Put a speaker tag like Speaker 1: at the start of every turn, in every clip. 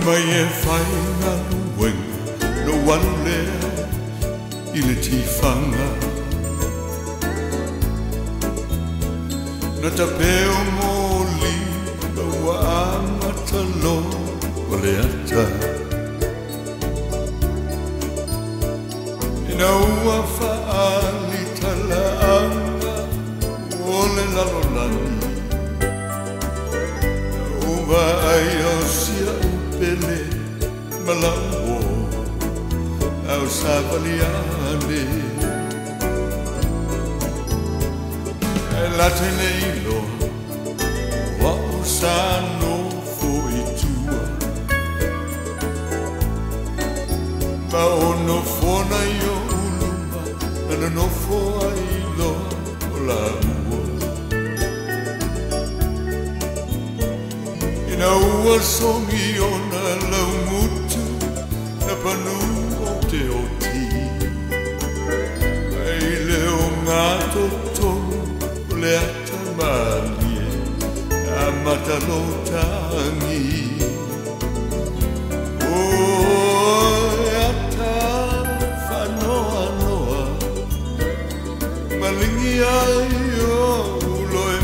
Speaker 1: mai e whai ngā wenga no wanu lea I le tifanga Na ta peo mōli na wa amatalo o le ata Ina ua whaali talaanga o le lalolani Ua ai o sia upele malau au savaliane E late nei loa wa o sano foitua Ma ono fona yo uluma Ana no foa ilo o la ua Ina ua songi o na lau mutu Na panu o te oti Ai leo ngā totono o le ata malie A matalotangi Malingi ai o uloe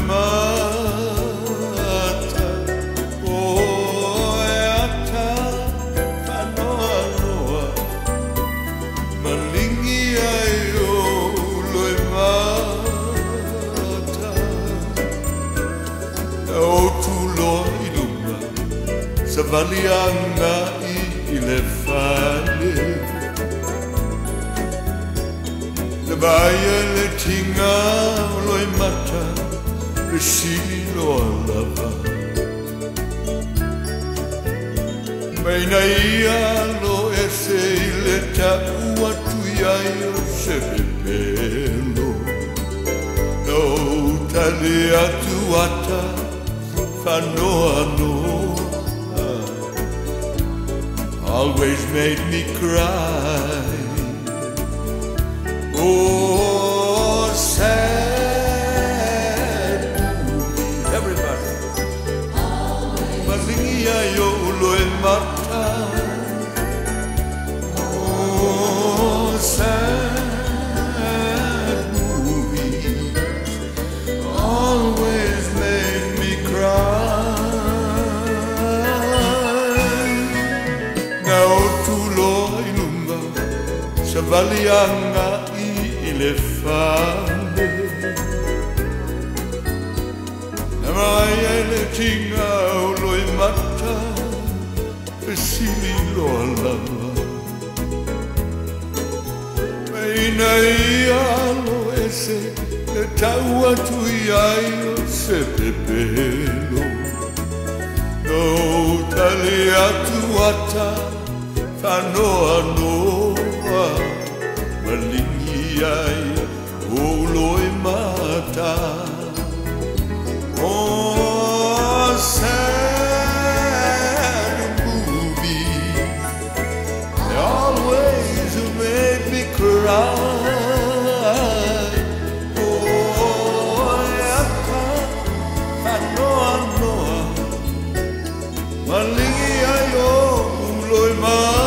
Speaker 1: mata O e ata whanoa noa Malingi ai o uloe mata O tuloa I lunga Sa valianga I le whane Vaia le tinga o loi mata Le silo a lava Meina ia lo ese I le tau atu iai o se pepelo No tale atu ata Whanoa noa Always made me cry Oh, sad movie. Everybody. Malingia yo uloe mata. Oh, sad movie. Always made me cry. Now tu lo inumba. Savalianga le fame Na mai e le tinga o loi mata Pe sili lo alava Meina ia lo ese Le tau atu iai o se pepelo No tale atu ata Whanoa noa Malingi ai o loi mata Oh, sad movie They always made me cry Oh, yaka, whanoa noa Malingi ai o loi mata